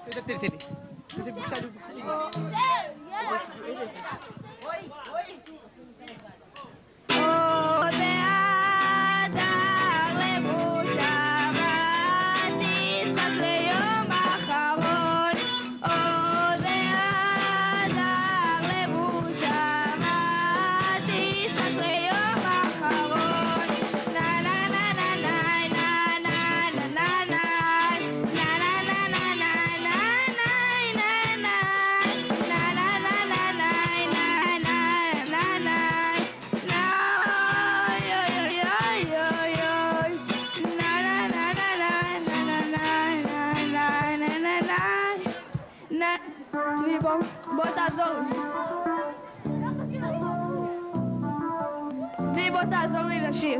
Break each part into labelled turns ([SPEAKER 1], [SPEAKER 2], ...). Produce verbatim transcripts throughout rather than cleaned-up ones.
[SPEAKER 1] תראי, תראי, תראי. תראי, בבקשה, בבקשה.
[SPEAKER 2] צבי, בוא תעזור לי. צבי, בוא תעזור לי לשיר.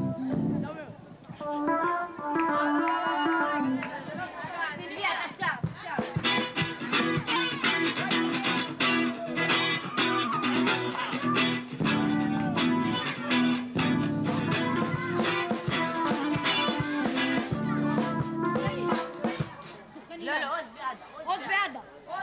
[SPEAKER 3] עוז ועדה.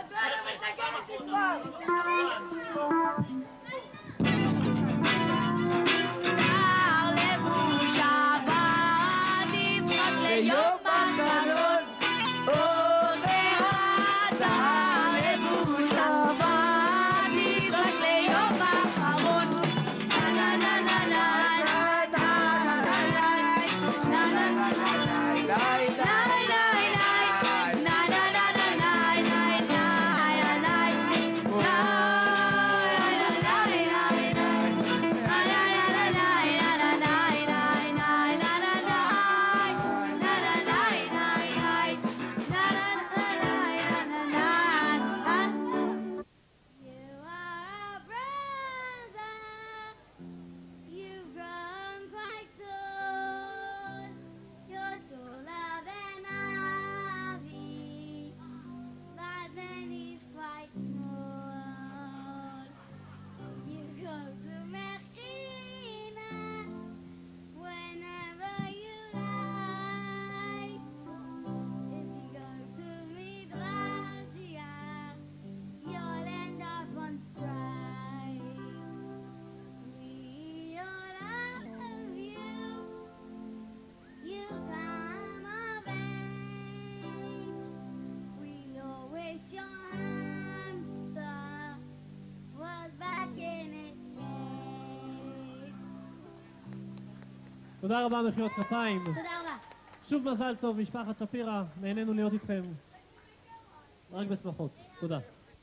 [SPEAKER 4] תודה רבה, מחיאות כפיים.
[SPEAKER 3] תודה רבה.
[SPEAKER 4] שוב מזל טוב, משפחת שפירא, נהנינו להיות איתכם. רק בשמחות. תודה.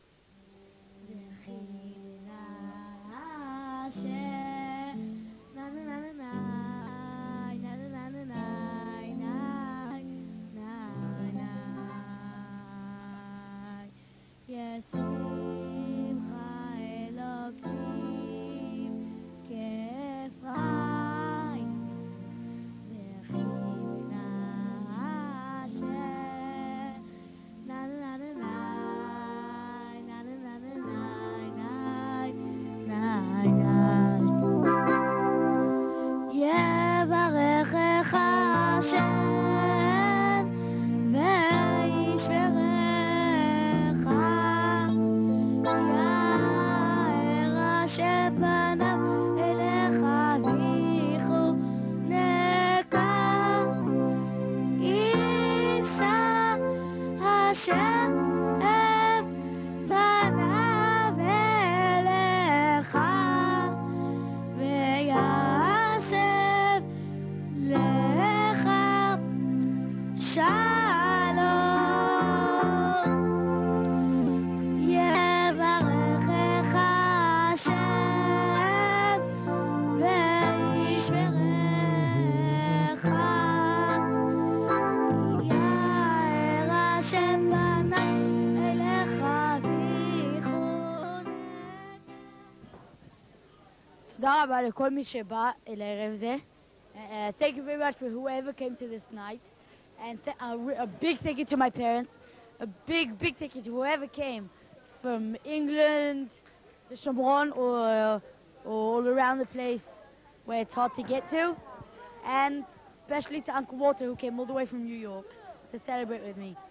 [SPEAKER 2] תודה רבה לכל מי שבא אל הערב זה. Thank you very much for whoever came to this night. And th a, a big thank you to my parents. A big, big thank you to whoever came from England, the Shomron, or, or all around the place where it's hard to get to. And especially to Uncle Walter, who came all the way from New York to celebrate with me.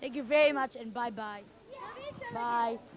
[SPEAKER 2] Thank you very much and bye bye. Bye.